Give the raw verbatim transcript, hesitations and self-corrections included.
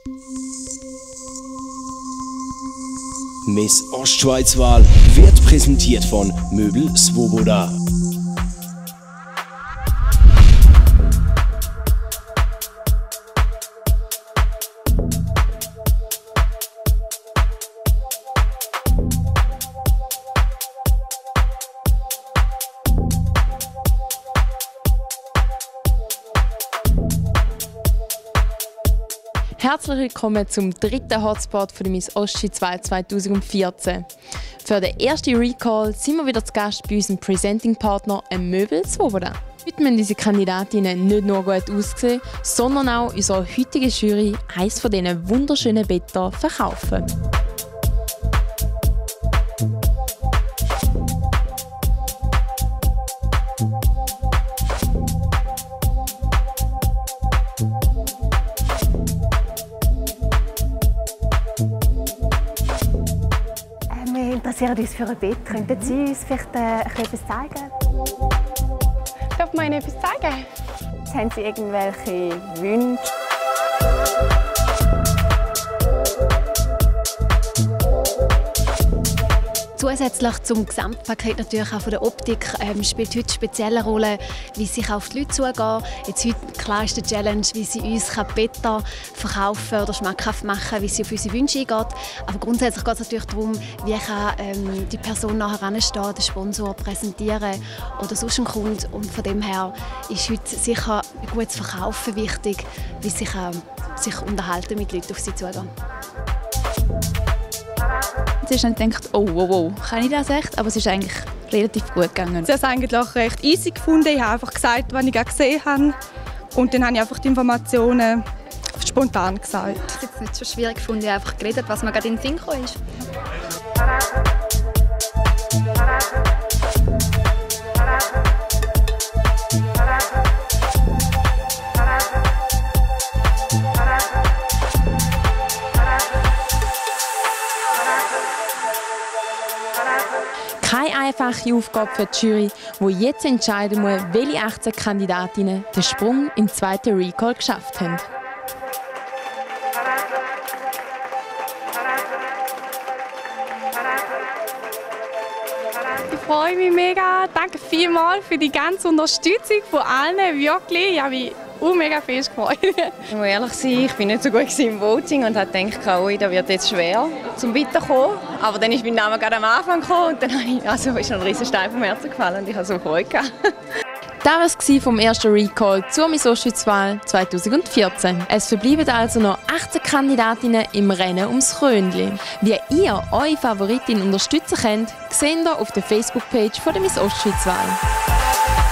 Miss Ostschweiz-Wahl wird präsentiert von Möbel Svoboda. Herzlich willkommen zum dritten Hotspot von der Miss Ostschweiz-Wahl zweitausendvierzehn. Für den ersten Recall sind wir wieder zu Gast bei unserem Presenting-Partner Möbel Svoboda. Heute müssen unsere Kandidatinnen nicht nur gut aussehen, sondern auch unserer heutigen Jury eines von diesen wunderschönen Betten verkaufen. Wir interessieren uns für ein Bett. Könnten Sie uns vielleicht äh, etwas zeigen? Darf man Ihnen etwas zeigen? Haben Sie irgendwelche Wünsche? Zusätzlich zum Gesamtpaket natürlich auch von der Optik ähm, spielt heute spezielle Rolle, wie sie auf die Leute zugehen. Jetzt heute klar ist die Challenge, wie sie uns Betten verkaufen oder schmackhaft machen, wie sie auf unsere Wünsche eingeht. Aber grundsätzlich geht es natürlich darum, wie kann ähm, die Person nachher anstehen, den Sponsor präsentieren oder sonst ein Kunde. Und von dem her ist heute sicher ein gutes Verkaufen wichtig, wie sie kann sich unterhalten mit Leuten auf sie zugehen. Zuerst habe ich gedacht, oh, wow, wow, kann ich das echt? Aber es ist eigentlich relativ gut gegangen. Ich habe es eigentlich recht easy gefunden. Ich habe einfach gesagt, was ich gesehen habe. Und dann habe ich einfach die Informationen spontan gesagt. Ich habe es nicht so schwierig gefunden. Ich habe einfach geredet, was mir gerade in den Sinn gekommen ist. Keine einfache Aufgabe für die Jury, die jetzt entscheiden muss, welche achtzehn Kandidatinnen den Sprung in den zweiten Recall geschafft haben. Ich freue mich mega. Danke vielmals für die ganze Unterstützung von allen. Wirklich, ich habe mich auch mega fest gefreut. Ich muss ehrlich sein, ich war nicht so gut im Voting und habe gedacht, oh, das wird jetzt schwer zum Weiterkommen. Aber dann ist mein Name gerade am Anfang gekommen und dann ich, also ist ein riesen Stein vom Herzen gefallen und ich habe so Freude gehabt. Das war es vom ersten Recall zur Miss Ostschweiz-Wahl zweitausendvierzehn. Es verbleiben also noch achtzehn Kandidatinnen im Rennen ums Krönli. Wie ihr eure Favoritin unterstützen könnt, seht ihr auf der Facebook-Page der Miss Ostschweiz-Wahl.